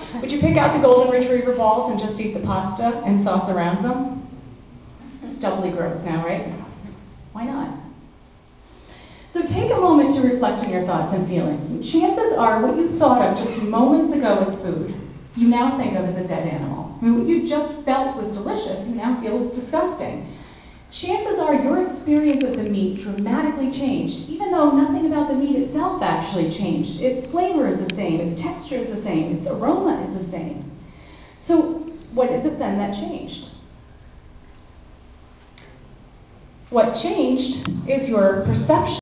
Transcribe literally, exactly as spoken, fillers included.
Would you pick out the golden retriever balls and just eat the pasta and sauce around them? It's doubly gross now, right? Why not? So take a moment to reflect on your thoughts and feelings. Chances are what you thought of just moments ago as food, you now think of as a dead animal. I mean, what you just felt was delicious, you now feel it's disgusting. Chances are your experience of the meat dramatically changed, even though nothing about the meat itself actually changed. Its flavor is the same, its texture is the same, its aroma is the same. So what is it then that changed? What changed is your perception.